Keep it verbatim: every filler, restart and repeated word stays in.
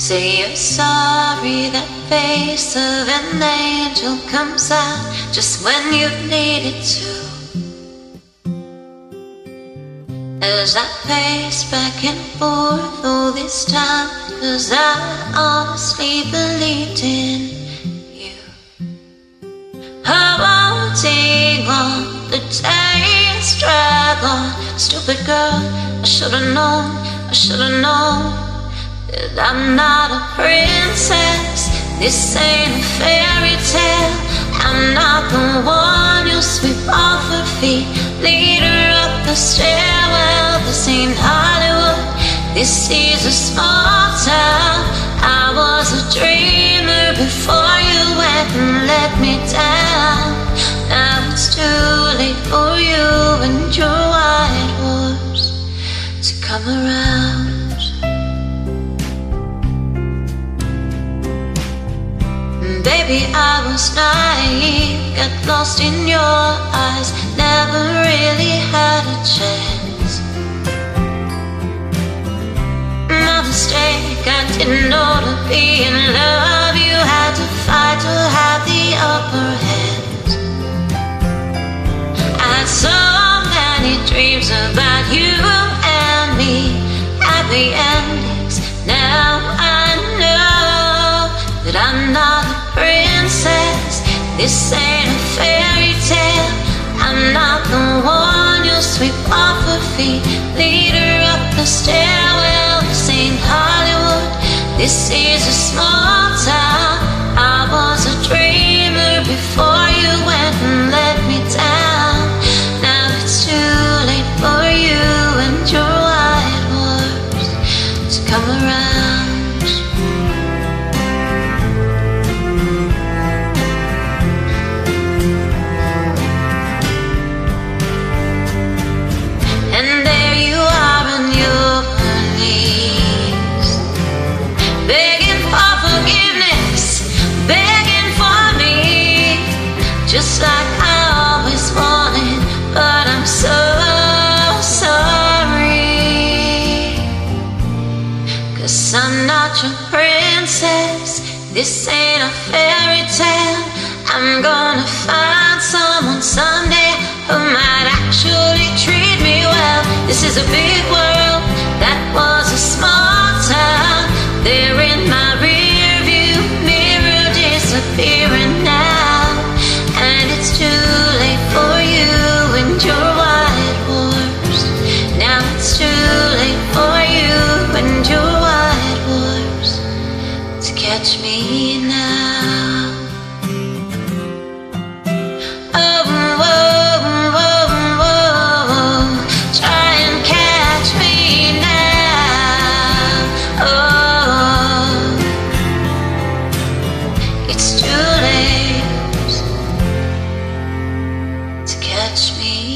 Say you're sorry, that face of an angel comes out just when you need it to. As I pace back and forth all this time, 'cause I honestly believed in you. Holding on, the days drag on. Stupid girl, I should've known, I should've known that I'm not a princess. This ain't a fairy tale. I'm not the one you'll sweep off her feet, lead her up the stairwell. This ain't Hollywood, this is a small town. I was a dreamer before you went and let me down. Now it's too late for you and your white horse to come around. Baby, I was naive, got lost in your eyes, never really had a chance. My mistake, I didn't know to be in love. You had to fight to have the upper hand. I had so many dreams about you and me, happy endings. Now I know that I'm not a princess. This ain't a fairy tale. I'm not the one you'll sweep off her feet, lead her up the stairwell. This ain't Hollywood, this is a small town. I was a dreamer before you went and let me down. Now it's too late for you and your white horse to come around. Just like I always wanted, but I'm so sorry. 'Cause I'm not your princess, this ain't a fairy tale. I'm gonna find someone someday who might actually treat me well. This is a big world, that was a small town. They're in my rear view mirror, disappearing now. And it's too late for you and your white horse. Now it's too late for you and your white horse to catch me now. Oh, whoa, whoa, whoa, try and catch me now. Oh, it's too late. Catch me.